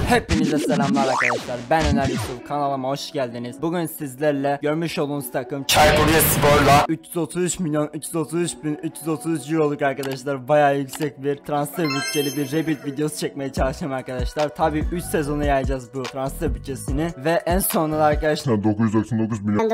Hepinize selamlar arkadaşlar. Ben Öner Yusuf. Kanalıma hoş geldiniz. Bugün sizlerle görmüş olduğunuz takım Çaykurrispor'la 333 milyon 333 bin 333 euroluk arkadaşlar. Bayağı yüksek bir transfer bütçeli bir rebuild videosu çekmeye çalışacağım arkadaşlar. Tabi 3 sezonu yayacağız bu transfer bütçesini ve en sonunda arkadaşlar 999 milyon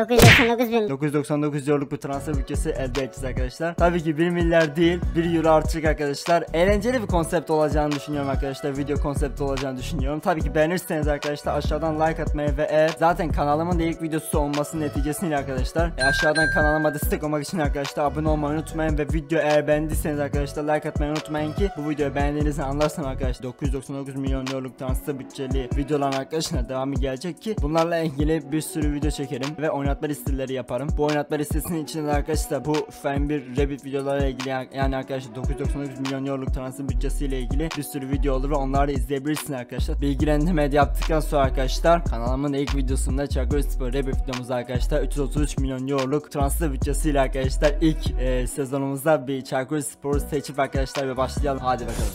999 euroluk bir transfer bütçesi elde edeceğiz arkadaşlar. Tabii ki 1 milyar değil, 1 euro artık arkadaşlar. Eğlenceli bir konsept olacağını düşünüyorum arkadaşlar. Video konsepti olacağını düşünüyorum. Tabii ki beğenirseniz arkadaşlar aşağıdan like atmayı ve eğer zaten kanalımın da ilk videosu olması neticesiyle arkadaşlar aşağıdan kanalıma destek olmak için arkadaşlar abone olmayı unutmayın ve video eğer beğendiyseniz arkadaşlar like atmayı unutmayın ki bu videoyu beğendiğinizi anlarsam arkadaşlar 999 milyon euroluk transfer bütçeli videoların arkadaşlar devamı gelecek ki bunlarla ilgili bir sürü video çekerim ve oynatma listeleri yaparım. Bu oynatma listesinin içinde de arkadaşlar bu Fen 1 Rabbit videolarla ilgili yani arkadaşlar 999 milyon euroluk transfer bütçesiyle ilgili bir sürü video olur ve onları da izleyebilirsiniz arkadaşlar. Bilgilendirme yaptıktan sonra arkadaşlar kanalımın ilk videosunda Çaykurrispor Rabbit videomuzda arkadaşlar 333 milyon euroluk transfer bütçesiyle arkadaşlar ilk sezonumuzda bir Çaykurrispor'u seçip arkadaşlar ve başlayalım. Hadi bakalım.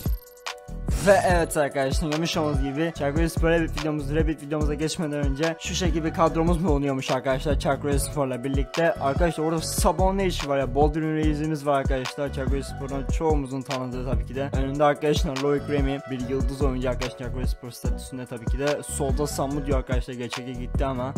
Ve evet arkadaşlar görmüş olduğunuz gibi Çaykurrispor Rabbit videomuza geçmeden önce şu şekilde bir kadromuz bulunuyormuş arkadaşlar Çaykurrispor'la birlikte. Arkadaşlar orada Sabon ne işi var ya, Boldrin Reis'imiz var arkadaşlar Çaykurrispor'un çoğumuzun tanıdığı tabii ki de. Önünde arkadaşlar Loic Remy bir yıldız oyuncu arkadaşlar Çaykurrispor statüsünde tabii ki de. Solda Samu diyor arkadaşlar, geçeke gitti ama.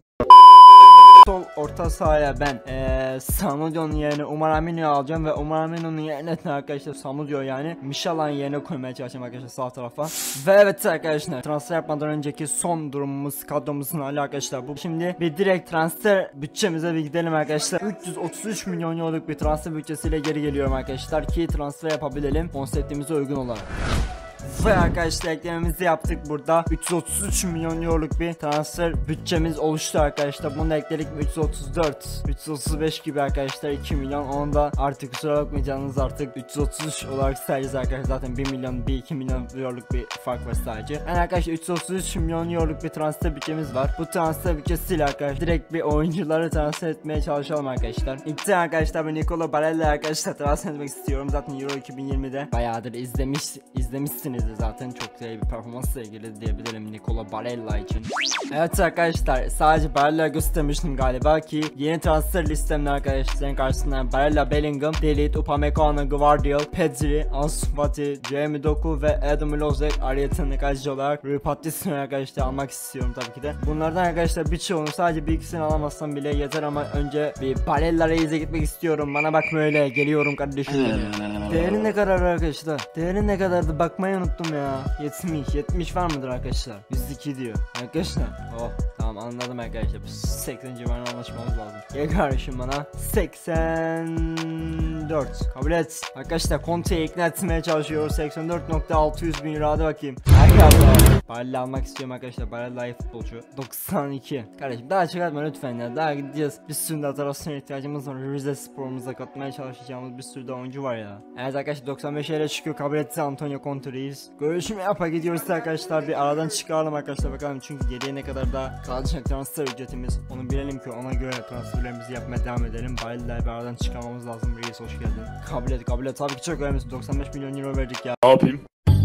Sol orta sahaya ben Samudio'nun yerine Umar Amino'yu alacağım ve Umar Amino'nun yerine arkadaşlar Samudio yani Mişalan yerine koymaya çalışacağım arkadaşlar sağ tarafa. Ve evet arkadaşlar transfer yapmadan önceki son durumumuz, kadromuzun hali arkadaşlar bu. Şimdi bir direkt transfer bütçemize bir gidelim arkadaşlar. 333 milyon euroluk bir transfer bütçesiyle geri geliyorum arkadaşlar ki transfer yapabilelim konseptimize uygun olarak. Ve arkadaşlar eklememizi yaptık, burada 333 milyon euroluk bir transfer bütçemiz oluştu arkadaşlar. Bunu da ekledik 334 335 gibi arkadaşlar, 2 milyon onu da artık kusura bakmayacağınız artık 333 olarak sayacağız arkadaşlar. Zaten 1 milyon 2 milyon euroluk bir fark var sadece. Yani arkadaşlar 333 milyon euroluk bir transfer bütçemiz var. Bu transfer bütçesiyle arkadaşlar direkt bir oyuncuları transfer etmeye çalışalım arkadaşlar. İlk arkadaşlar ben Nicola Barella arkadaşlar transfer etmek istiyorum. Zaten Euro 2020'de bayağıdır izlemişsiniz zaten, çok güzel bir performansla ilgili diyebilirim Nicola Barella için. Evet arkadaşlar sadece Barella göstermiştim galiba ki yeni transfer listemde arkadaşların karşısında Barella, Bellingham, Delite, Upamecano, Gvardiol, Pedri, Ansu Fati, Jeremy Doku ve Adam Lozek arayetini kaleci olarak Rui Patricio arkadaşlar almak istiyorum tabii ki de. Bunlardan arkadaşlar birçoğunu sadece bir ikisini alamazsam bile yeter ama önce bir Barella Reis'e gitmek istiyorum. Bana bakma öyle, geliyorum kardeşim. Değeri ne kadar arkadaşlar? Değeri ne kadardı bakmayı unuttum ya. 70 var mıdır arkadaşlar? 102 diyor arkadaşlar. Oh tamam anladım arkadaşlar. 80 civarına anlaşmamız lazım. Gel kardeşim bana 84 kabul et. Arkadaşlar Conte'yi ikna etmeye çalışıyoruz. 84.600 bin euro, hadi bakayım. Arkadaşlar Barella almak istiyorum arkadaşlar. Barella iyi futbolcu. 92 kardeşim daha çıkartma lütfen ya. Daha gideceğiz. Bir sürü de atrasyona ihtiyacımız var. Rizespor'umuza katmaya çalışacağımız bir sürü de oyuncu var ya. Evet arkadaşlar 95 ile çıkıyor, kabul etti Antonio Conte Reis. Görüşme yapa gidiyoruz arkadaşlar, bir aradan çıkaralım arkadaşlar bakalım çünkü geriye ne kadar daha kalacak transfer ücretimiz onu bilelim ki ona göre transferlerimizi yapmaya devam edelim. Barella'yı bir aradan çıkarmamız lazım. Reis hoş geldin. Kabul et tabii ki çok önemli. 95 milyon euro verdik ya. ne yapayım?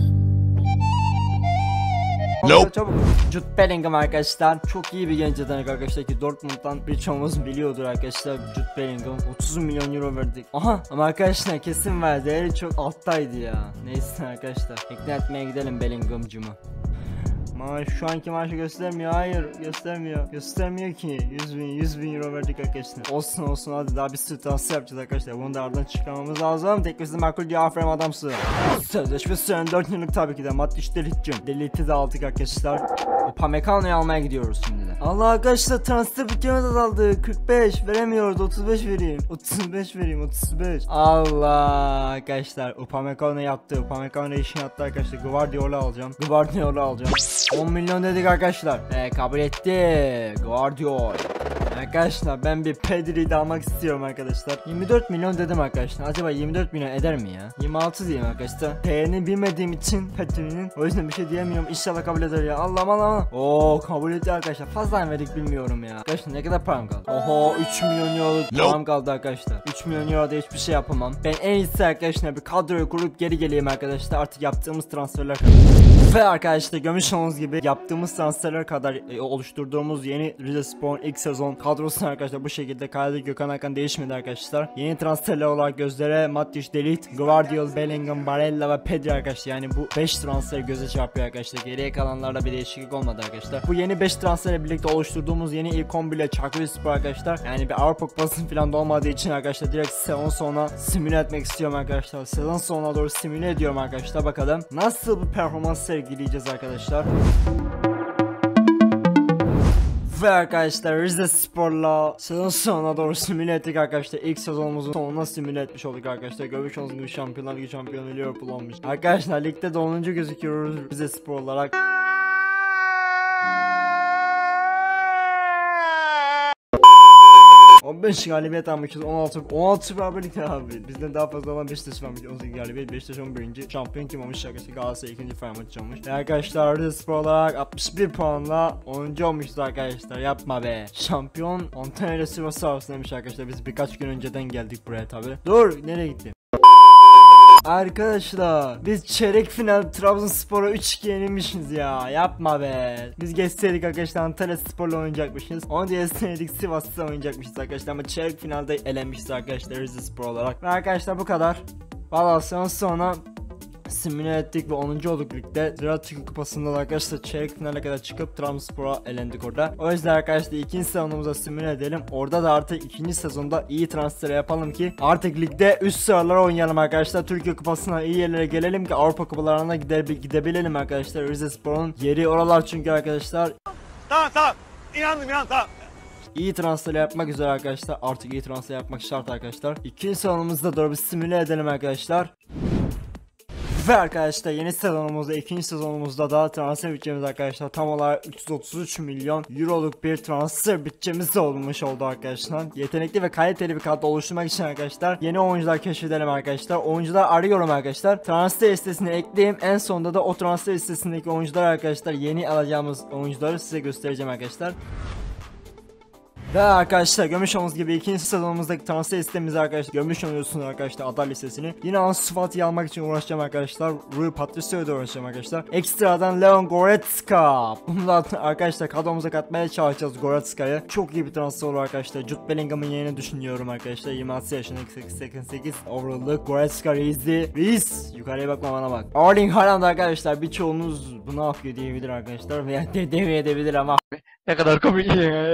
Nope. Çabuk. Jude Bellingham arkadaşlar çok iyi bir genç yetenek arkadaşlar ki Dortmund'dan birçoğumuz biliyordur arkadaşlar. Jude Bellingham 30 milyon euro verdik. Aha ama arkadaşlar kesin var, değeri çok alttaydı ya. Neyse arkadaşlar ikna etmeye gidelim Bellingham'cımı. Şu anki maaşı göstermiyor, hayır göstermiyor ki 100 bin euro verdik arkadaşlar. Olsun hadi daha bir sürü transfer yapacağız arkadaşlar, bunu da aradan çıkarmamız lazım. Teklifimiz makul diyor, aferin adamsın. Sözleşme süren 4 yıllık tabii ki de Matic Delite'i de aldık arkadaşlar. Upamecano'yu almaya gidiyoruz şimdi de. Allah arkadaşlar transfer bütçemiz azaldı, 45 veremiyoruz, 35 vereyim 35. Allah arkadaşlar Upamecano yaptı, Upamecano işini yaptı arkadaşlar. Gvardiol'u alacağım 10 milyon dedik arkadaşlar. Kabul etti Gvardiol. Arkadaşlar ben bir Pedri'yi de almak istiyorum arkadaşlar. 24 milyon dedim arkadaşlar. Acaba 24 milyon eder mi ya? 26 diyeyim arkadaşlar. Değerini bilmediğim için Pedri'nin, o yüzden bir şey diyemiyorum. İnşallah kabul eder ya. Allah. Oo kabul etti arkadaşlar. Fazla mı verdik bilmiyorum ya. Arkadaşlar ne kadar param kaldı? Oho 3 milyon euro param kaldı arkadaşlar. 3 milyon euro da hiçbir şey yapamam. Ben en iyisi arkadaşlar bir kadroyu kurup geri geleyim arkadaşlar. Artık yaptığımız transferler kaldı. Ve arkadaşlar görmüş olduğunuz gibi yaptığımız transferler kadar oluşturduğumuz yeni Rizespor'un ilk sezon kadrosunu arkadaşlar bu şekilde Kalede Gökhan Hakan değişmedi arkadaşlar. Yeni transferler olarak gözlere Matic de Ligt, Gvardiol, Bellingham, Barella ve Pedri arkadaşlar. Yani bu 5 transfer göze çarpıyor arkadaşlar. Geriye kalanlarda bir değişiklik olmadı arkadaşlar. Bu yeni 5 transferle birlikte oluşturduğumuz yeni ilk 11 ile Çaykurrizespor arkadaşlar. Yani bir Avrupa Kupası falan da olmadığı için arkadaşlar direkt sezon sonuna simüle etmek istiyorum arkadaşlar. Sezon sonuna doğru simüle ediyorum arkadaşlar. Bakalım nasıl bir performans sergileyeceğiz arkadaşlar. Ve arkadaşlar Rizespor'la sezon sonuna doğru simüle ettik arkadaşlar. İlk sezonumuzun sonuna simüle etmiş olduk arkadaşlar. Görmüş olduğunuz gibi Şampiyonlar Ligi şampiyonu Liverpool olmuş. Arkadaşlar ligde de 10. gözüküyoruz Rizespor olarak. ...15 galibiyet almışız, 16 beraberlik abi. Bizden daha fazla olan Beşiktaş varmış, 18 galibiyet. Beşiktaş 11. Şampiyon kim olmuş arkadaşlar? Galatasaray 2. Fenerbahçe olmuş. Ve arkadaşlar Rizespor olarak 61 puanla 10. olmuşuz arkadaşlar. Yapma be. Şampiyon Antalya Sivas arasındaymış arkadaşlar. Biz birkaç gün önceden geldik buraya tabi. Dur, nereye gitti? Arkadaşlar biz çeyrek final Trabzonspor'a 3-2 yenilmişiz ya, yapma be. Biz geçseydik arkadaşlar Antalya Spor'la oynayacakmışız. Onu geçseydik Sivas'ta oynayacakmışız arkadaşlar ama çeyrek finalde elenmişiz arkadaşlar Rizespor olarak. Ve arkadaşlar bu kadar. Valla sonra simüle ettik ve 10. olduk ligde. Ziraat Türkiye Kupası'nda da arkadaşlar çeyrek finale kadar çıkıp Trabzonspor'a elendik orada. O yüzden arkadaşlar ikinci sezonumuza simüle edelim. Orada da artık ikinci sezonda iyi transfer yapalım ki artık ligde üst sıralara oynayalım arkadaşlar. Türkiye Kupası'na iyi yerlere gelelim ki Avrupa Kupalarına gidebilelim arkadaşlar. Rizespor'un yeri oralar çünkü arkadaşlar. Tamam. İnandım tamam. İyi transfer yapmak üzere arkadaşlar. Artık iyi transfer yapmak şart arkadaşlar. İkinci sezonumuzda doğru bir simüle edelim arkadaşlar. Ve arkadaşlar yeni sezonumuzda, ikinci sezonumuzda da transfer bütçemiz arkadaşlar tam olarak 333 milyon euroluk bir transfer bütçemiz olmuş oldu arkadaşlar. Yetenekli ve kaliteli bir kadro oluşturmak için arkadaşlar yeni oyuncular keşfedelim arkadaşlar. Oyuncular arıyorum arkadaşlar. Transfer listesine ekleyeyim. En sonunda da o transfer listesindeki oyuncular arkadaşlar, yeni alacağımız oyuncuları size göstereceğim arkadaşlar. Ve arkadaşlar görmüş olduğunuz gibi ikinci sezonumuzdaki transfer listemizi arkadaşlar görmüş oluyorsunuz arkadaşlar, aday listesini. Yine Ansu Fati'yi almak için uğraşacağım arkadaşlar. Rui Patricio'ya da uğraşacağım arkadaşlar. Ekstradan Leon Goretzka. Bunu da arkadaşlar kadromuza katmaya çalışacağız Goretzka'yı. Çok iyi bir transfer olur arkadaşlar. Jude Bellingham'ın yerini düşünüyorum arkadaşlar. 26 yaşında 88 overall'lık Goretzka Reis. Yukarıya bakma, bana bak. Erling Haaland arkadaşlar, birçoğunuz bunu yapıyor diyebilir arkadaşlar. Veya demeyebilir ama. Ne kadar komik.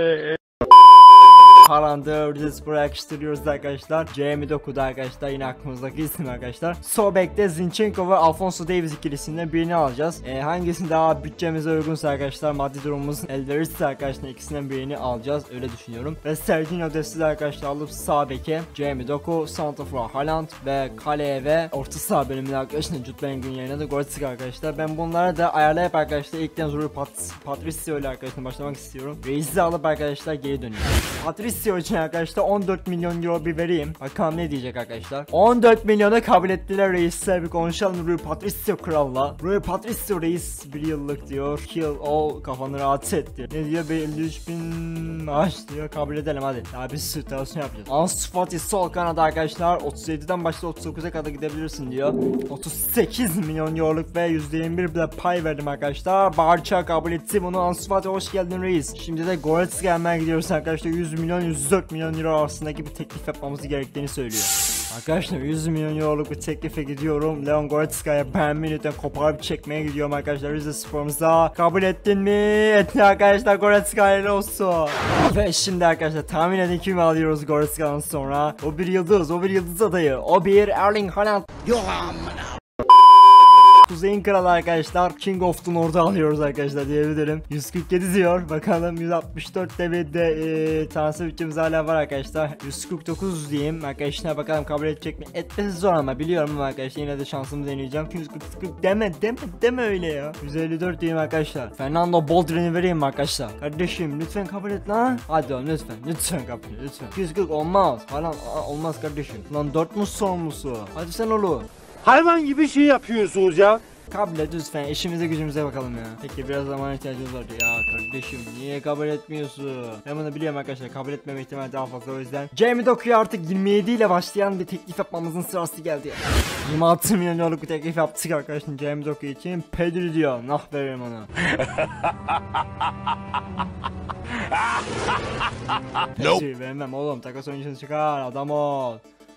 Haaland'ı Rizespor'a yakıştırıyoruz arkadaşlar. Jamie Doku'da arkadaşlar yine aklımızdaki isim arkadaşlar. Sol bekte Zinchenko ve Alphonso Davies ikilisinden birini alacağız. Hangisini daha bütçemize uygunsa arkadaşlar, maddi durumumuz el verirse arkadaşlar ikisinden birini alacağız, öyle düşünüyorum. Ve Serginho Dest'i arkadaşlar alıp sağ beke Jamie Doku, santrafor Haaland ve kaleye ve orta saha bölümünde arkadaşlar Jude Bellingham'ın yerine de Goretzka arkadaşlar. Ben bunları da ayarlayıp arkadaşlar ilkten Rui Patricio ile arkadaşlar başlamak istiyorum. Reis'i alıp arkadaşlar geri dönüyorum. Patricio için arkadaşlar 14 milyon euro bir vereyim. Bakalım ne diyecek arkadaşlar. 14 milyona kabul ettiler reisler, bir konuşalım Rui Patricio kralla. Rui Patricio reis 1 yıllık diyor. Kill all, kafanı rahatsız etti. Ne diyor? 53 bin maaş diyor. Kabul edelim hadi. Daha bir sütasyon yapacağız. Ansu Fati sol kanada arkadaşlar 37'den başla 39'a kadar gidebilirsin diyor. 38 milyon euroluk ve %21 de pay verdim arkadaşlar. Barça kabul etti bunu. Ansu Fati hoş geldin reis. Şimdi de Goretzka gelmeye gidiyoruz arkadaşlar. 100 milyon 104 milyon euro arasındaki bir teklif yapmamız gerektiğini söylüyor. Arkadaşlar 100 milyon euroluk bir teklife gidiyorum. Leon Goretzka'ya Bayern Münih'ten koparıp çekmeye gidiyorum arkadaşlar. Rizespor'umuza kabul ettin mi? Etti arkadaşlar, Goretzka hayırlı olsun. Ve şimdi arkadaşlar tahmin edin kimi alıyoruz Goretzka'dan sonra. O bir yıldız adayı. O bir Erling Haaland. Kuzey'in kralı arkadaşlar, King of the North'u alıyoruz arkadaşlar diyebilirim. 147 diyor, bakalım 164 de transfer bütçemiz hala var arkadaşlar. 149 diyeyim arkadaşlar, bakalım kabul edecek mi? Etmesi zor ama biliyorum ama arkadaşlar yine de şansımı deneyeceğim. 140 deme öyle ya. 154 diyeyim arkadaşlar. Fernando Boldrin'i vereyim mi arkadaşlar? Kardeşim lütfen kabul et lan. Hadi oğlum lütfen kabul et lütfen. 140 olmaz falan, olmaz kardeşim. Lan Dortmund sorumlusu. Hadi sen oğlum. Hayvan gibi şey yapıyorsunuz ya. Kabul et lütfen, işimize gücümüze bakalım ya. Peki biraz zaman ihtiyacımız var. Ya kardeşim niye kabul etmiyorsun? Ben bunu biliyorum arkadaşlar, kabul etmeme ihtimali daha fazla, o yüzden Jamie Doku'ya artık 27 ile başlayan bir teklif yapmamızın sırası geldi ya. 26 milyon euroluk bir teklif yaptık arkadaşlar Jamie Doku için. Pedri diyor, nah veririm ona. Pedri vermem oğlum, takas oyuncusunu çıkar, adam ol.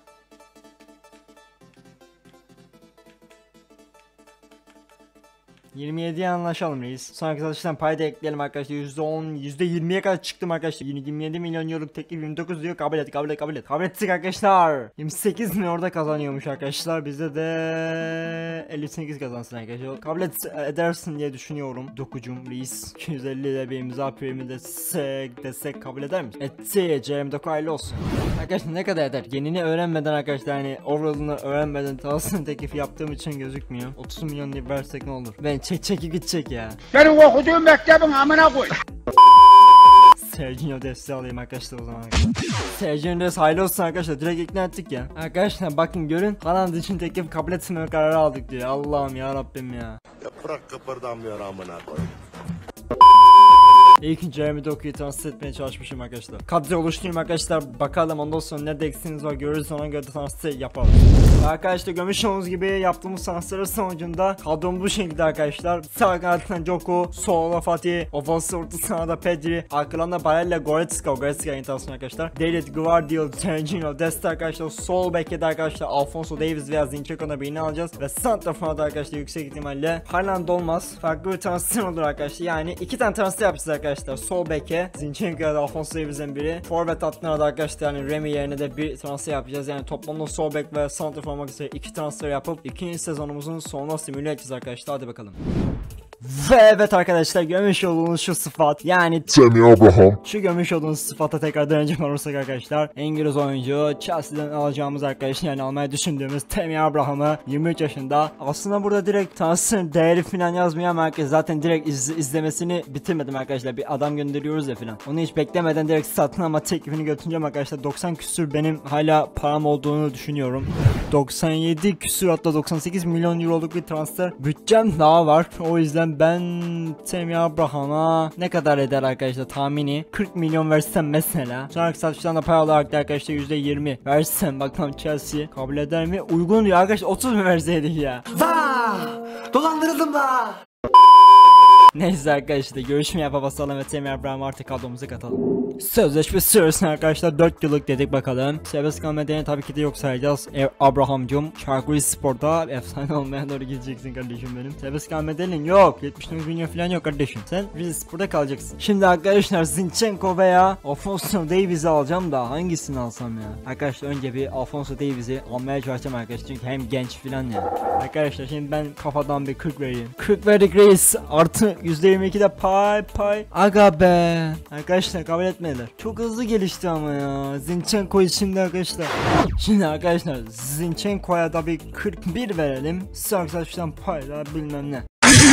%27'ye anlaşalım reis. Sonraki satıştan payda ekleyelim arkadaşlar. %10, %20'ye kadar çıktım arkadaşlar. 27 milyon euroluk teklif 29 diyor. Kabul et, kabul et, kabul et. Kabul ettik arkadaşlar. 28 milyon orada kazanıyormuş arkadaşlar. Bizde de 58 kazansın arkadaşlar. Kabul edersin diye düşünüyorum. Dokucum reis. 250 ile bir imza primi desek kabul eder misin? Etti. Jeremy Doku hayırlı olsun. Arkadaşlar ne kadar eder? Genini öğrenmeden arkadaşlar, hani overall'ını öğrenmeden tavsiye teklifi yaptığım için gözükmüyor. 30 milyon diye versek ne olur? Ben çekip gidecek ya. Benim okuduğum mektebin amına koy. Sergio Dest'i alayım arkadaşlar o zaman. Sergio Dest hayırlı olsun arkadaşlar, direkt ikna ettik ya. Arkadaşlar bakın görün, Haaland için teklif kabul etmeme kararı aldık diyor. Allah'ım ya Rabbim ya. Yaprak kıpırdamıyor amına koy. İlk Jeremy Doku'yu transfer etmeye çalışmışım arkadaşlar. Kadro oluşturayım arkadaşlar, bakalım ondan sonra nerede eksiğiniz var görürüz, ona göre transfer yapalım. Arkadaşlar görmüş olduğunuz gibi yaptığımız transferler sonucunda kadrom bu şekilde arkadaşlar. Sağ kanattan Doku, solda Fatih, ofansı orta sahada Pedri, arkalarında Barella, Goretzka internasyonu arkadaşlar. David Gvardiol, Sergio Dest arkadaşlar. Sol bek'e de arkadaşlar Alphonso Davies veya Zinchenko'da birini alacağız. Ve santraforda arkadaşlar yüksek ihtimalle Haaland olmaz. Farklı bir transfer olur arkadaşlar. Yani iki tane transfer yapacağız arkadaşlar. Sol bek'e Zinchenko'ya da Alphonso Davies'in biri. Forvet hattına da arkadaşlar yani Remy yerine de bir transfer yapacağız. Yani toplamda sol bek ve santrafor olmak üzere iki transfer yapıp ikinci sezonumuzun sonuna simüle edeceğiz arkadaşlar. Hadi bakalım. Ve evet arkadaşlar, görmüş olduğunuz şu sıfat, yani Tammy Abraham. şu görmüş olduğunuz sıfata tekrar dönecek olursak arkadaşlar, İngiliz oyuncu Chelsea'den alacağımız arkadaşlar, yani almayı düşündüğümüz Tammy Abraham'ı, 23 yaşında. Aslında burada direkt transfer değeri falan yazmıyor ama herkes zaten direkt izlemesini bitirmedim arkadaşlar, bir adam gönderiyoruz ya falan. Onu hiç beklemeden direkt satın alma teklifini götüreceğim arkadaşlar. 90 küsür benim hala param olduğunu düşünüyorum. 97 küsür hatta 98 milyon euroluk bir transfer bütçem daha var. O yüzden ben Tammy Abraham'a ne kadar eder arkadaşlar, tahmini 40 milyon versem mesela. Sonraki satıştan da para olarak da arkadaşlar %20 versem, bakalım Chelsea kabul eder mi? Uygun diyor arkadaşlar, 30 mu verseydik ya? Vaa! Dolandırıldım da. Neyse arkadaşlar, görüşme yapa basalım ve Tammy Abraham'ı artık kadromuza katalım. Sözleşme süresine arkadaşlar 4 yıllık dedik bakalım. Serbest kalma nedeni tabii ki de yok sayacağız. Abraham'cum Çarkuri Spor'da efsane olmaya doğru gideceksin kardeşim benim. Serbest kalma nedenin yok. 79 milyon falan yok kardeşim. Sen Rize Spor'da kalacaksın. Şimdi arkadaşlar Zinchenko veya Alphonso Davies'i alacağım da hangisini alsam ya? Arkadaşlar önce bir Alphonso Davies'i almaya çalışacağım arkadaşlar, çünkü hem genç falan ya. Arkadaşlar şimdi ben kafadan bir 40 vereyim. 40 verdik reis. Artı %22'de pay. Aga be. Arkadaşlar kabul etmediler. Çok hızlı gelişti ama ya. Zinchenko şimdi arkadaşlar. Şimdi arkadaşlar Zinchenko'ya da bir 41 verelim. Sarksaçtan payla bilmem ne.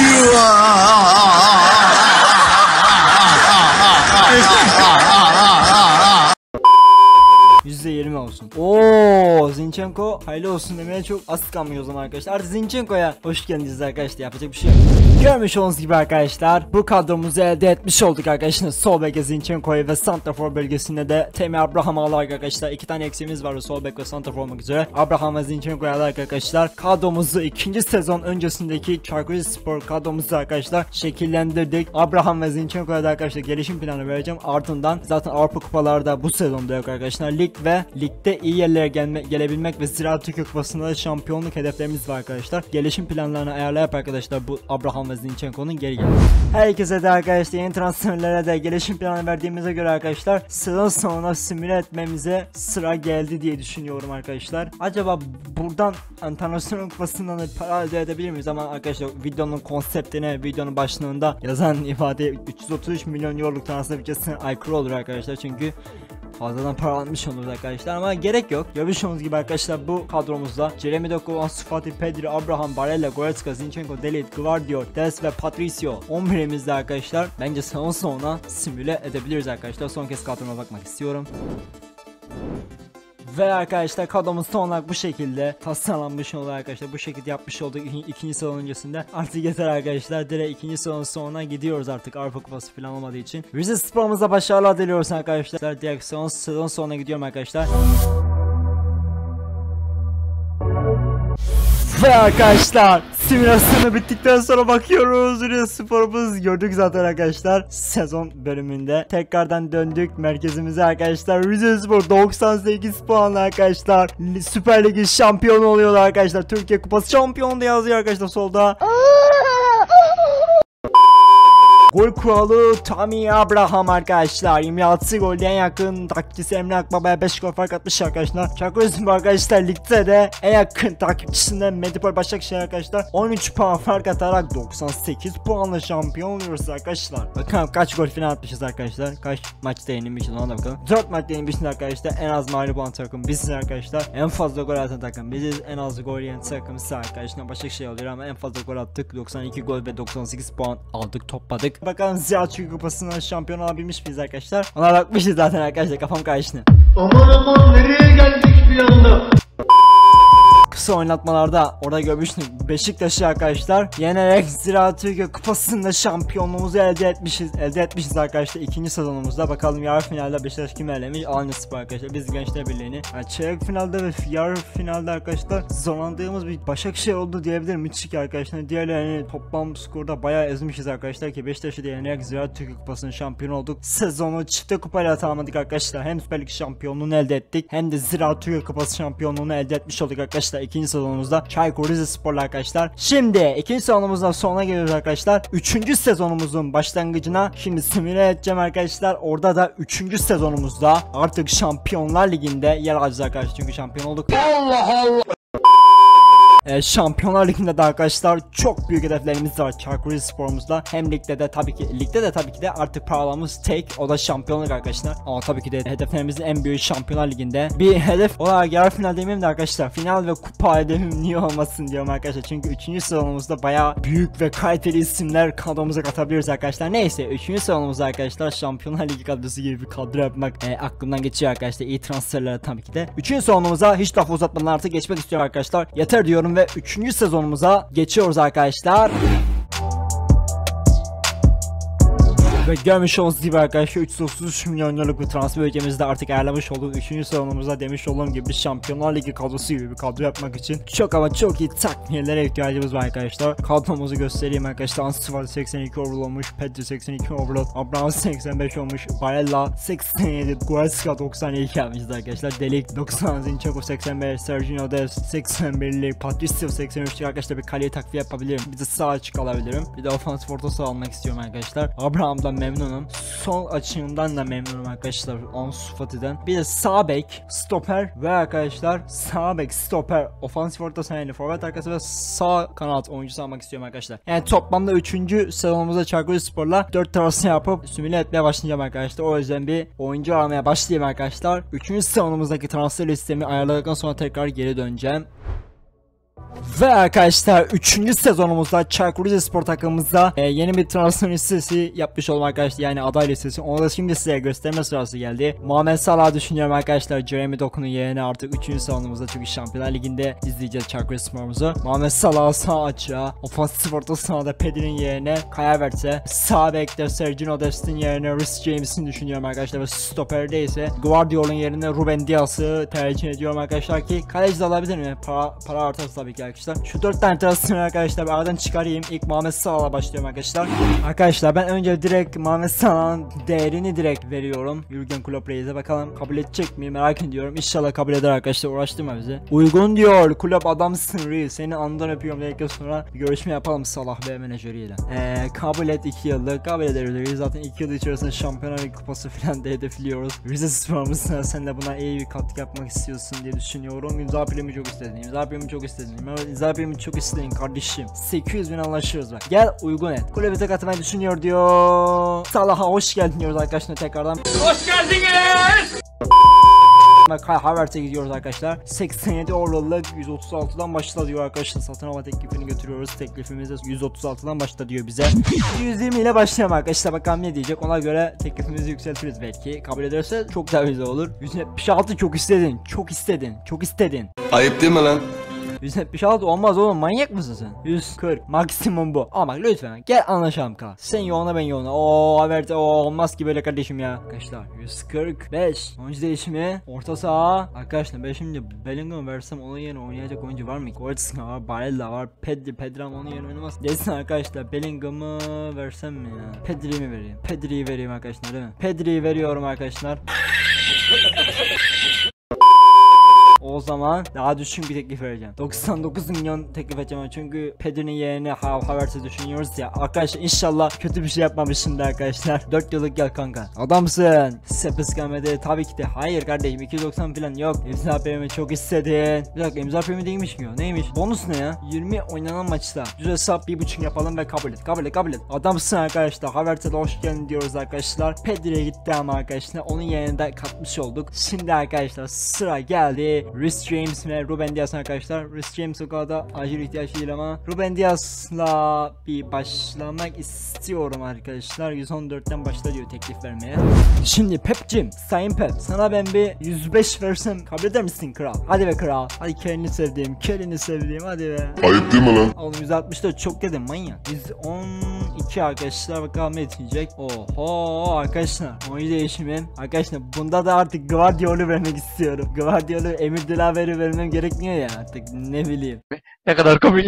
%20 olsun. Oo, Zinchenko hayırlı olsun demeye çok az kalmıyor o zaman arkadaşlar. Artık Zinchenko'ya hoş geldiniz arkadaşlar, yapacak bir şey yok. Görmüş olduğunuz gibi arkadaşlar bu kadromuzu elde etmiş olduk arkadaşlar. Sol beke Zinchenko'yu ve santrafor bölgesinde de Tammy Abraham'ı alarak arkadaşlar. 2 tane eksiğimiz var sol bek ve santrafor olmak üzere. Abraham ve Zinchenko'yu alarak arkadaşlar kadromuzu ikinci sezon öncesindeki Çarkuri Spor kadromuzu arkadaşlar şekillendirdik. Abraham ve Zinchenko'ya da arkadaşlar gelişim planı vereceğim. Ardından zaten Avrupa kupalarda bu sezonda yok arkadaşlar. Lig ve ligde iyi yerlere gelebilmek ve Ziraat Türkiye Kupası'nda da şampiyonluk hedeflerimiz var arkadaşlar. Gelişim planlarını ayarlayıp arkadaşlar bu Abraham ve Zinchenko'nun geri geldi. Herkese de arkadaşlar yeni transferlere de gelişim planı verdiğimize göre arkadaşlar sezon sonuna simüle etmemize sıra geldi diye düşünüyorum arkadaşlar. Acaba buradan International Kupası'ndan da para elde edebilir miyiz? Ama arkadaşlar videonun konseptine, videonun başlığında yazan ifade 333 milyon euroluk transfer bütçesine aykırı olur arkadaşlar, çünkü fazladan para almış oluruz arkadaşlar ama gerek yok. Görmüş olduğunuz gibi arkadaşlar bu kadromuzda Jeremy Doku, Ansu Fati, Pedri, Abraham, Barella, Goretzka, Zinchenko, Delit, Gvardiol, Des ve Patricio 11'imizde arkadaşlar. Bence sezon sonuna simüle edebiliriz arkadaşlar. Son kez kadroma bakmak istiyorum. Ve arkadaşlar kadromuz son olarak bu şekilde tasarlanmış oluyor arkadaşlar. Bu şekilde yapmış olduk ikinci sezon öncesinde. Artık yeter arkadaşlar. Direkt ikinci sezon sonuna gidiyoruz artık Avrupa Kupası falan olmadığı için. Rizespor'umuza başarılar diliyoruz arkadaşlar. Direkt sezon sonuna gidiyorum arkadaşlar. Ve arkadaşlar simülasyonu bittikten sonra bakıyoruz. Rizespor'umuz gördük zaten arkadaşlar. Sezon bölümünde tekrardan döndük merkezimize arkadaşlar. Rizespor 98 puanla arkadaşlar. Süper Lig'in şampiyonu oluyorlar arkadaşlar. Türkiye Kupası şampiyonu da yazıyor arkadaşlar solda. Gol kralı Tammy Abraham arkadaşlar. 26 golden yakın takipçisi Emre Akbaba'ya 5 gol fark atmış arkadaşlar. Çakırızm arkadaşlar ligde de en yakın takipçisinden Medipol Başakşehir arkadaşlar 13 puan fark atarak 98 puanla şampiyon oluyoruz arkadaşlar. Bakalım kaç gol falan atmışız arkadaşlar. Kaç maçta yenilmişiz ona da bakalım. 4 maçta yenilmişiz arkadaşlar. En az mağlup olan takım biziz arkadaşlar. En fazla gol atan takım biziz. En az gol yiyen takım ise arkadaşlar Başakşehir oluyor ama en fazla gol attık. 92 gol ve 98 puan aldık, topladık. Bakalım Ziraat Türkiye Kupası'ndan şampiyon olabilmiş miyiz arkadaşlar? Ona bakmışız zaten arkadaşlar, kafam karıştı. Aman nereye geldik bir anda? Kısa oynatmalarda orada görmüştük Beşiktaş'ı arkadaşlar yenerek Ziraat Türkiye Kupası'nda şampiyonluğumuzu elde etmişiz arkadaşlar ikinci sezonumuzda. Bakalım yarı finalde Beşiktaş kim elemiş? Alanyaspor arkadaşlar. Biz Gençler Birliği'ni çeyrek finalde ve yarı finalde arkadaşlar zorlandığımız bir Başakşehir oldu diyebilirim. Müthiş arkadaşlar. Diğerlerini toplam skorda bayağı ezmişiz arkadaşlar ki Beşiktaş'ı yenerek Ziraat Türkiye Kupası'nın şampiyonu olduk. Sezonu çifte kupayla tamamladık arkadaşlar. Hem Süper Lig şampiyonluğunu elde ettik hem de Ziraat Türkiye Kupası şampiyonluğunu elde etmiş olduk arkadaşlar. İkinci sezonumuzda Çaykur Rizespor'la arkadaşlar. Şimdi ikinci sezonumuzdan sonuna geliyoruz arkadaşlar. Üçüncü sezonumuzun başlangıcına şimdi simüle edeceğim arkadaşlar. Orada da üçüncü sezonumuzda artık Şampiyonlar Ligi'nde yer alacağız arkadaşlar. Çünkü şampiyon olduk. Allah Allah. Şampiyonlar Ligi'nde de arkadaşlar çok büyük hedeflerimiz var Çaykur Rizespor'umuzda. Hem ligde de tabii ki de artık paralarımız tek, o da şampiyonluk arkadaşlar. Ama tabii ki de hedeflerimizin en büyük Şampiyonlar Ligi'nde. Bir hedef olarak yarı final demeyeyim de arkadaşlar final ve kupa hedefim niye olmasın diyorum arkadaşlar. Çünkü 3. sezonumuzda bayağı büyük ve kaliteli isimler kadromuza katabiliriz arkadaşlar. Neyse 3. sezonumuzda arkadaşlar Şampiyonlar Ligi kadrosu gibi bir kadro yapmak aklımdan geçiyor arkadaşlar. İyi transferlere tabii ki de. 3. sezonumuza hiç laf uzatmadan artık geçmek istiyorum arkadaşlar. Yeter diyorum ve 3. sezonumuza geçiyoruz arkadaşlar. Ve görmüş olduğunuz gibi arkadaşlar 333 milyon liralık bir transfer bütçemizi de artık ayarlamış olduk. 3. sezonumuzda demiş olduğum gibi Şampiyonlar Ligi kadrosu gibi bir kadro yapmak için çok ama çok iyi takviyelere ihtiyacımız var arkadaşlar. Kadromuzu göstereyim arkadaşlar. Ansu Fati 82 overall olmuş, Pedri 82 overall, Abraham 85 olmuş, Barella 87, Goretzka 92 yapmışız arkadaşlar. Delik 90, Zinchenko 85, Sergio Dest 81'lik, Patricio 83'lik arkadaşlar. Bir kaleye takviye yapabilirim. Bir de sağ açık alabilirim. Bir de ofansif orta saha almak istiyorum arkadaşlar. Abraham'dan memnunum. Sol açığından da memnunum arkadaşlar. Ansu Fati'den. Bir de sağ bek, stoper ve arkadaşlar sağ bek, stoper, ofansif orta saha yani forvet arkası ve sağ kanat oyuncusu almak istiyorum arkadaşlar. Yani toplamda 3. sezonumuzda Çaykur Rizespor'la 4 transfer yapıp simüle etmeye başlayacağım arkadaşlar. O yüzden bir oyuncu aramaya başlayayım arkadaşlar. 3. sezonumuzdaki transfer listemi ayarladıktan sonra tekrar geri döneceğim. Ve arkadaşlar 3. sezonumuzda Çaykur Rizespor takımımızda yeni bir transfer listesi yapmış oldum arkadaşlar, yani aday listesi. Onu da şimdi size gösterme sırası geldi. Muhammed Salah düşünüyorum arkadaşlar. Jeremy Doku'nun yerine artık 3. sezonumuzda, çünkü Şampiyonlar Ligi'nde izleyeceğiz Çaykur Rizespor'umuzu. Muhammed Salah sağ açığa, ofansif orta sahada Pedri'nin yerine Kaya Vert'e, sağ bekte Sergio Dest'in yerine Reece James'in düşünüyorum arkadaşlar ve stoperde ise Guardiola'nın yerine Ruben Dias'ı tercih ediyorum arkadaşlar ki kaleci de alabilir mi? Para artarsa tabii ki arkadaşlar. Şu 4 tane transfer arkadaşlar aradan çıkarayım. İlk Muhammed Salah'la başlıyorum arkadaşlar. Arkadaşlar ben önce direkt Muhammed Salah'ın değerini direkt veriyorum. Jürgen Klopp Reis'e bakalım kabul edecek mi merak ediyorum. İnşallah kabul eder arkadaşlar, uğraştırma bizi. Uygun diyor. Klopp adamsın Reis. Seni andan öpüyorum dedikten sonra bir görüşme yapalım Salah ve menajeriyle. Kabul et 2 yıllık. Kabul ederiz Reis. Zaten 2 yıl içerisinde Şampiyonlar Ligi kupası falan da hedefliyoruz. Rizespor'umuzda sen de buna iyi bir katkı yapmak istiyorsun diye düşünüyorum. İmza primi çok istedim. İmza primi çok istedim kardeşim. 800.000 anlaşıyoruz bak. Gel uygun et. Kulübüze katılmayı düşünüyor diyor. Salah'a hoş geldin diyoruz arkadaşlar tekrardan. Hoş geldiniz. ve Kai Havertz'e gidiyoruz arkadaşlar. 87 overall'lık 136'dan başla diyor arkadaşlar. Satın alma teklifini götürüyoruz. Teklifimiz de 136'dan başla diyor bize. 120 ile başlayalım arkadaşlar. Bakalım ne diyecek. Ona göre teklifimizi yükseltiriz belki. Kabul ederse çok daha güzel olur. 176 çok istedin. Çok istedin. Çok istedin. Ayıp değil mi lan? 176 olmaz oğlum, manyak mısın sen? 140 maksimum bu. Ama bak lütfen gel anlaşalım ka. Sen yoğuna ben yoğuna. Oo evet olmaz ki böyle kardeşim ya. Arkadaşlar 145. Oyuncu değişimi. Orta saha. Arkadaşlar ben şimdi Bellingham'ı versem onun yerine oynayacak oyuncu var mı? Goretzka var, Barella var, Pedram onun yerine oynamaz. Desin arkadaşlar Bellingham'ı versem mi ya? Pedri'yi mi vereyim? Pedri'yi vereyim arkadaşlar değil mi? Pedri'yi veriyorum arkadaşlar. O zaman daha düşük bir teklif vereceğim. 99 milyon teklif edeceğim çünkü Pedri'nin yerine Havertz'i düşünüyoruz ya. Arkadaşlar inşallah kötü bir şey yapmamışımdır arkadaşlar. 4 yıllık gel kanka. Adamsın. Sepis gelmedi tabii ki de. Hayır kardeşim 290 falan yok. İmza primi çok istedin. Bir dakika imza primi değilmiş mi ya? Neymiş? Bonus ne ya? 20 oynanan maçta. Düz hesap 1.5 yapalım ve kabul et. Kabul et kabul et. Adamsın arkadaşlar. Havertz'e de hoş geldin diyoruz arkadaşlar. Pedri'ye gitti ama arkadaşlar. Onun yerine de katmış olduk. Şimdi arkadaşlar sıra geldi. Reece James ve Ruben Dias arkadaşlar. Reece James o kadar da acil ihtiyaç değil ama Ruben Dias'la bir başlamak istiyorum arkadaşlar. 114'ten başla diyor teklif vermeye. Şimdi Pep'cim, Sayın Pep, sana ben bir 105 versem kabul eder misin kral? Hadi be kral. Hadi kelini sevdiğim hadi be. Ayıp değil mi lan? Oğlum 164 çok dedim manyak. 112 arkadaşlar bakalım ne diyecek. Oho arkadaşlar. Oyuncu değişimi. Arkadaşlar bunda da artık Guardiola'yı vermek istiyorum. Guardiola Emir Dilaver'i vermem gerekmiyor ya artık ne bileyim. Ne kadar komik.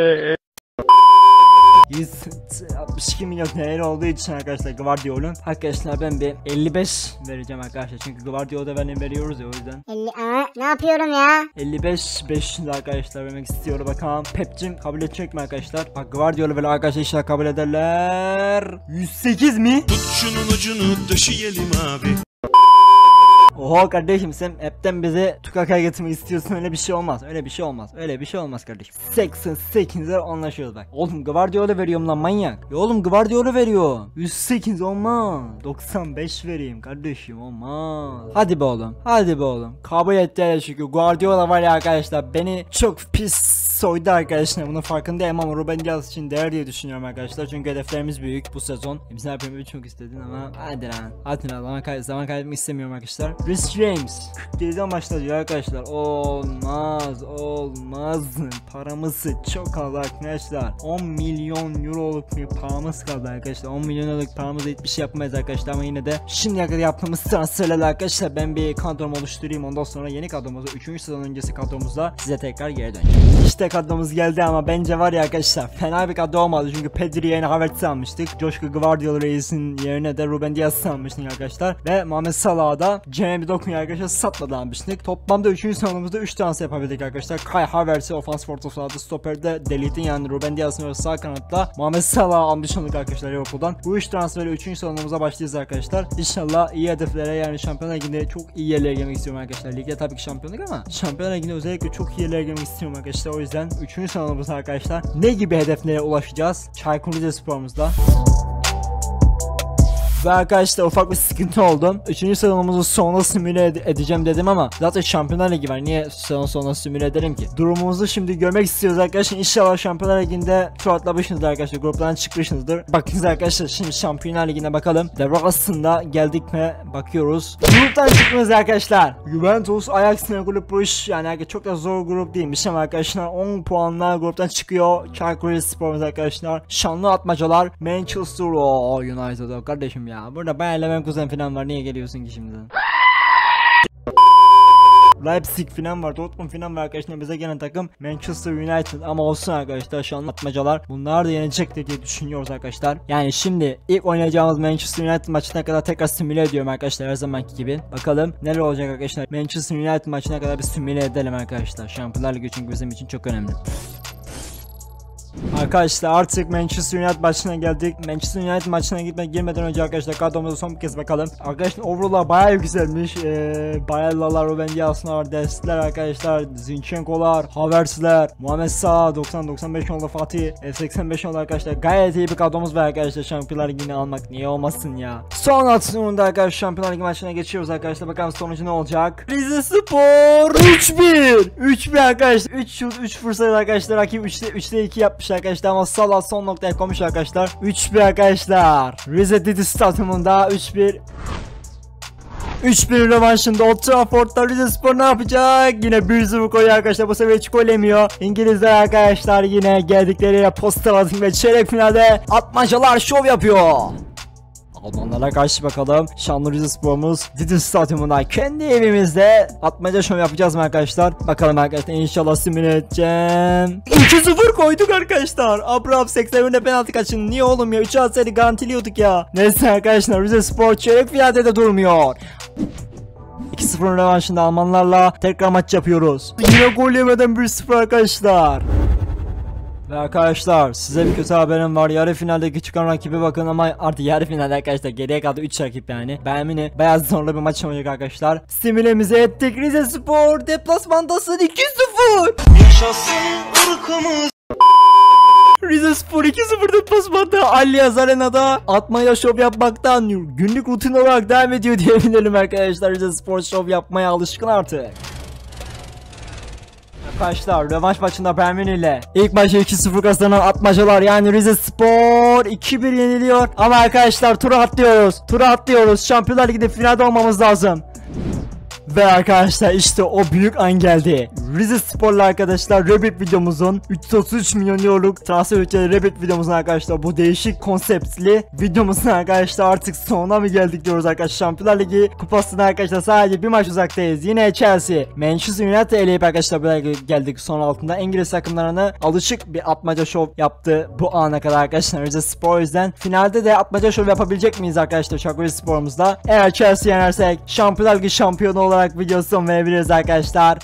162 milyon TL olduğu için arkadaşlar Guardiola'nın. Arkadaşlar ben bir 55 vereceğim arkadaşlar. Çünkü Guardiola'da benim veriyoruz ya o yüzden. 50 ne yapıyorum ya? 55 500 arkadaşlar vermek istiyorum. Bakalım Pep'cim kabul edecek mi arkadaşlar? Bak Guardiola böyle arkadaşlar inşallah kabul ederler. 108 mi? Tut şunun ucunu döşeyelim abi. Oho kardeşim sen hepten bizi tukaka getirmek istiyorsun, öyle bir şey olmaz. Öyle bir şey olmaz kardeşim. 88'ler anlaşıyoruz bak. Oğlum Guardiola veriyorum lan manyak. Ya oğlum Guardiola veriyor. 108 olmaz. 95 vereyim kardeşim olmaz. Hadi be oğlum. Kabul etti çünkü Guardiola var ya arkadaşlar beni çok pis soydu arkadaşlar. Bunun farkındayım ama Ruben Dias için değer diye düşünüyorum arkadaşlar. Çünkü hedeflerimiz büyük bu sezon. İmza yapmayı çok istedin ama hadi lan zaman kaybetmek istemiyorum arkadaşlar. Reece James 47'den başladı diyor arkadaşlar. Olmaz. Paramız çok az arkadaşlar. 10 milyon euroluk bir paramız kaldı arkadaşlar. 10 milyon euroluk paramızla hiçbir şey yapmayız arkadaşlar ama yine de şimdiye kadar yaptığımız transferlerle arkadaşlar ben bir kadromu oluşturayım. Ondan sonra yeni kadromuzu 3. sezon öncesi kadromuzla size tekrar geri döneceğim. İşte kadromuz geldi ama bence var ya arkadaşlar fena bir kadro olmadı çünkü Pedri yerine Havertz'i almıştık. Joshua Guardiola Reis'in yerine de Ruben Dias'ı almıştık arkadaşlar. Ve Mohamed Salah'a da Jeremy Dokunya arkadaşlar satla almıştık. Toplamda 3. sezonumuzda 3 transfer yapabildik arkadaşlar. Kai Havertz'i ofans orta sahada, stoperde Delit'in yani Ruben Dias'ın sağ kanatla Mohamed Salah'ı almış olduk arkadaşlar Liverpool'dan. Bu 3 transferi 3. sezonumuza başlayacağız arkadaşlar. İnşallah iyi hedeflere yani Şampiyonlar Ligi'nde çok iyi yerlere gelmek istiyorum arkadaşlar. Ligde tabii ki şampiyonluk ama Şampiyonlar Ligi'nde özellikle çok iyi yerlere gelmek istiyorum arkadaşlar. O yüzden 3. sezonumuzda arkadaşlar ne gibi hedeflere ulaşacağız? Çaykur Rizespor'umuzda. Ve arkadaşlar ufak bir sıkıntı oldu. 3. sezonumuzu sonuna simüle edeceğim dedim ama zaten Şampiyonlar Ligi var. Niye sezon sonuna simüle ederim ki? Durumumuzu şimdi görmek istiyoruz arkadaşlar. İnşallah Şampiyonlar Ligi'nde tur atlamışsınızdır arkadaşlar. Gruplardan çıkmışsınızdır. Bakınız arkadaşlar şimdi Şampiyonlar Ligi'ne bakalım. Devre aslında geldik mi bakıyoruz. Gruptan çıkmışız arkadaşlar. Juventus, Ajax, Kulüp Brugge yani çok da zor grup değilmiş ama arkadaşlar 10 puanla gruptan çıkıyor. Çaykur Rizespor'umuz arkadaşlar. Şanlı atmacalar. Manchester United kardeşim ya. Burada Bayer Leverkusen falan var. Niye geliyorsun ki şimdi? Leipzig falan var, Dortmund falan var arkadaşlar. Bize gelen takım Manchester United ama olsun arkadaşlar şu an atmacalar. Bunlar da yenecektir diye düşünüyoruz arkadaşlar. Yani şimdi ilk oynayacağımız Manchester United maçına kadar tekrar simüle ediyorum arkadaşlar her zamanki gibi. Bakalım neler olacak arkadaşlar. Manchester United maçına kadar bir simüle edelim arkadaşlar. Şampiyonlar Ligi çünkü bizim için çok önemli. Arkadaşlar artık Manchester United maçına geldik. Manchester United maçına girmeden önce arkadaşlar kadromuzu son bir kez bakalım. Arkadaşlar overall'lar bayağı yükselmiş. Bayallalar, Ruben Destler arkadaşlar, Zinchenko'lar, Havertz'ler, Muhammed Salah 90-95 oldu, Fatih 85 oldu arkadaşlar. Gayet iyi bir kadromuz var arkadaşlar. Şampiyonlar Ligi'ni almak niye olmasın ya. Son atışında arkadaşlar Şampiyonlar Ligi maçına geçiyoruz arkadaşlar. Bakalım sonucu ne olacak. Rizespor 3-1 arkadaşlar. 3 şut 3 fırsat arkadaşlar. Rakip 3'te 2 yapmış arkadaşlar ama Salah son noktaya koymuş arkadaşlar. 3-1 arkadaşlar. Rize Didi Stadyumunda 3-1 rövanşında Old Trafford'da Rizespor ne yapacak? Yine 1-0 koyuyor arkadaşlar. Bu sefer hiç gol yemiyor. İngilizler arkadaşlar yine geldikleriyle postaladık ve çeyrek finalde atmacalar şov yapıyor. Almanlara karşı bakalım. Şanlı Rizespor'umuz Didi Stadyumunda kendi evimizde atmaca şov yapacağız mı arkadaşlar? Bakalım arkadaşlar, inşallah simüle edeceğim. 2-0 koyduk arkadaşlar. Abraham 81'de penaltı kaçın. Niye oğlum ya? 3'ü atsaydı garantiliyorduk ya. Neyse arkadaşlar, Rizespor çeyrek finalde de durmuyor. 2-0 revanşında Almanlarla tekrar maç yapıyoruz. Yine gol yemeden 1-0 arkadaşlar. Ve arkadaşlar size bir kötü haberim var. Yarı finaldeki çıkan rakibe bakın ama artık yarı finalde arkadaşlar geriye kaldı 3 rakip yani. Bayern Münih bayağı zorlu bir maç olacak arkadaşlar. Simülemize ettik. Rizespor deplasmandasın 2-0. Yaşasın ırkımız. Rizespor 2-0 deplasmanda Allianz Arena'da atmaya şov yapmaktan günlük rutin olarak devam ediyor diyebilirim arkadaşlar. Rizespor şov yapmaya alışkın artık. Arkadaşlar rövanş maçında Bayern Münih ile ilk maçı 2-0 kazanan atmacalar yani Rizespor 2-1 yeniliyor. Ama arkadaşlar tura atlıyoruz. Şampiyonlar Ligi'de finalde olmamız lazım. Ve arkadaşlar işte o büyük an geldi. Rizespor'la arkadaşlar Rebuild videomuzun 333 milyon euroluk transfer bütçeli Rebuild videomuzun arkadaşlar bu değişik konseptli videomuzun arkadaşlar artık sonuna mı geldik diyoruz arkadaşlar. Şampiyonlar Ligi kupasına arkadaşlar sadece bir maç uzaktayız. Yine Chelsea, Manchester United eleyip arkadaşlar buraya geldik. Son altında İngiliz takımlarını alışık bir atmaca şov yaptı bu ana kadar arkadaşlar Rizespor. O yüzden finalde de atmaca şov yapabilecek miyiz arkadaşlar Çakır Rizespor'umuzda? Eğer Chelsea yenersek Şampiyonlar Ligi şampiyonu olarak video son verebiliriz arkadaşlar.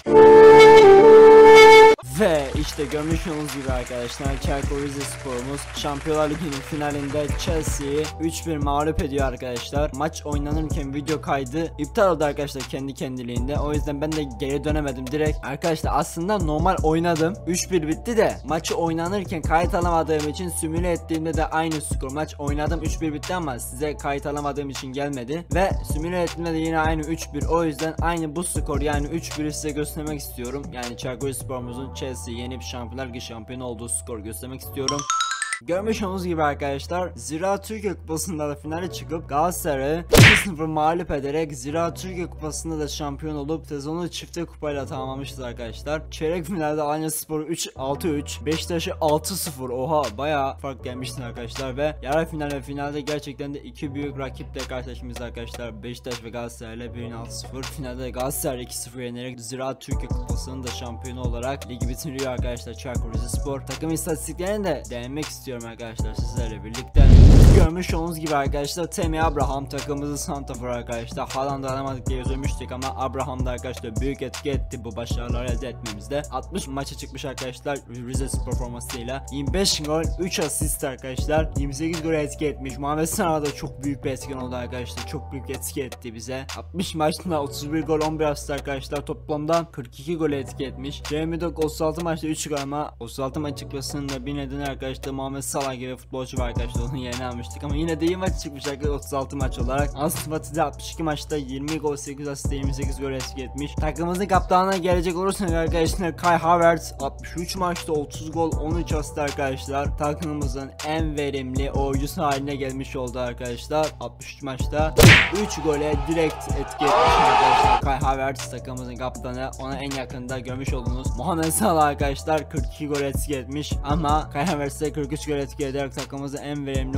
Ve işte görmüş olduğunuz gibi arkadaşlar Çaykur Rizespor'umuz Şampiyonlar Ligi'nin finalinde Chelsea'yi 3-1 mağlup ediyor arkadaşlar. Maç oynanırken video kaydı iptal oldu arkadaşlar kendi kendiliğinde. O yüzden ben de geri dönemedim direkt. Arkadaşlar aslında normal oynadım. 3-1 bitti de maçı oynanırken kayıt alamadığım için simüle ettiğimde de aynı skor. Maç oynadım 3-1 bitti ama size kayıt alamadığım için gelmedi. Ve simüle ettiğimde de yine aynı 3-1. O yüzden aynı bu skor yani 3-1'i size göstermek istiyorum. Yani Çaykur Rizespor'umuzun Chelsea yenip Şampiyonlar Ligi şampiyonu olduğu skor göstermek istiyorum. Görmüş olduğunuz gibi arkadaşlar Ziraat Türkiye Kupası'nda da finale çıkıp Galatasaray'ı 2-0 mağlup ederek Ziraat Türkiye Kupası'nda da şampiyon olup sezonu çifte kupayla tamamlamışız arkadaşlar. Çeyrek finalde Alanyaspor'u 6-3, Beşiktaş'ı 6-0. Oha bayağı fark gelmişti arkadaşlar ve yarı final ve finalde gerçekten de iki büyük rakiple karşılaşmışız arkadaşlar. Beşiktaş ve Galatasaray ile birini 6-0. Finalde de Galatasaray 2-0 yenerek Ziraat Türkiye Kupası'nın da şampiyonu olarak ligi bitiriyor arkadaşlar Çaykur Rizespor. Takım istatistiklerini de değinmek istiyorum arkadaşlar sizlerle birlikte. Görmüş olduğunuz gibi arkadaşlar Tammy Abraham takımımızı santrafor arkadaşlar. Haaland'ı alamadık diye üzülmüştük ama Abraham da arkadaşlar büyük etki etti bu başarıları elde etmemizde. 60 maça çıkmış arkadaşlar Rizespor formasıyla. 25 gol 3 asist arkadaşlar. 28 gol etki etmiş. Muhammed Salah da çok büyük bir etkin oldu arkadaşlar. Çok büyük etki etti bize. 60 maçta 31 gol 11 asist arkadaşlar. Toplamda 42 gol etki etmiş. Jeremy Doku 36 maçta 3 gol ama 36 maç çıkmasının da bir nedeni arkadaşlar Muhammed Salah gibi futbolcu var arkadaşlar. Onun yerine almıştık ama yine de iyi maç çıkmış arkadaşlar 36 maç olarak. Asfati de 62 maçta 20 gol 8 asist 28 gol etki etmiş. Takımımızın kaptanına gelecek olursak arkadaşlar Kai Havertz 63 maçta 30 gol 13 asist arkadaşlar. Takımımızın en verimli oyuncusu haline gelmiş oldu arkadaşlar. 63 maçta 3 gole direkt etki etmiş arkadaşlar. Kai Havertz takımımızın kaptanı. Ona en yakında görmüş olduğunuz Muhammed Salah arkadaşlar 42 gol etki etmiş ama Kai Havertz'e 43 gol etki ederek takımımızın en verimli oyuncusu olmuş.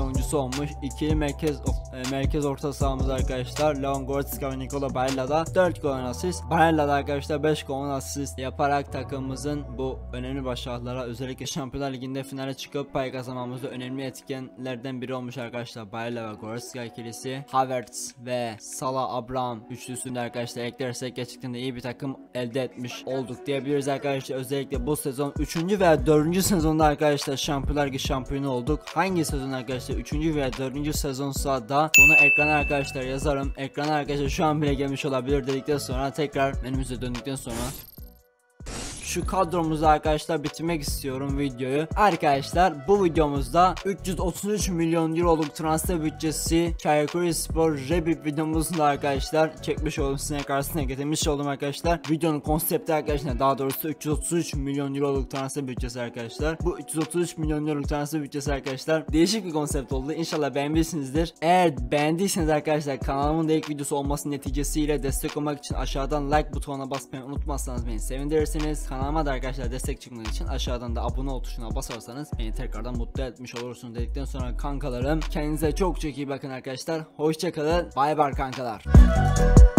olmuş. İkili merkez orta sahamız arkadaşlar Leon Goretzka ve Nikola Barella'da 4 gol asist. Barella'da arkadaşlar 5 gol asist yaparak takımımızın bu önemli başarılara, özellikle Şampiyonlar Ligi'nde finale çıkıp pay kazanmamızda önemli etkenlerden biri olmuş arkadaşlar. Barella ve Goretzka ikilisi, Havertz ve Salah Abraham üçlüsünde arkadaşlar eklersek gerçekten de iyi bir takım elde etmiş olduk diyebiliriz arkadaşlar. Özellikle bu sezon 3. veya 4. sezonda arkadaşlar Şampiyonlar Ligi şampiyonu olduk. Hangi sezon arkadaşlar 3. veya 4. sezonsa da bunu ekrana arkadaşlar yazarım. Ekrana arkadaşlar şu an bile gelmiş olabilir dedikten sonra tekrar menümüze döndükten sonra şu kadromuzu arkadaşlar bitirmek istiyorum videoyu. Arkadaşlar bu videomuzda 333 milyon euroluk transfer bütçesi Çaykurspor Rebip videomuzda arkadaşlar çekmiş oldum, size karşısına getirmiş oldum arkadaşlar. Videonun konsepti arkadaşlar, daha doğrusu 333 milyon euroluk transfer bütçesi arkadaşlar. Bu 333 milyon euroluk transfer bütçesi arkadaşlar değişik bir konsept oldu. İnşallah beğenmişsinizdir. Eğer beğendiyseniz arkadaşlar kanalımın da ilk videosu olması neticesiyle destek olmak için aşağıdan like butonuna basmayı unutmazsanız beni sevindirirsiniz. Kanalıma da arkadaşlar destek çıkmak için aşağıdan da abone ol tuşuna basarsanız beni tekrardan mutlu etmiş olursunuz dedikten sonra kankalarım, kendinize çok iyi bakın arkadaşlar. Hoşça kalın. Bay bay kankalar.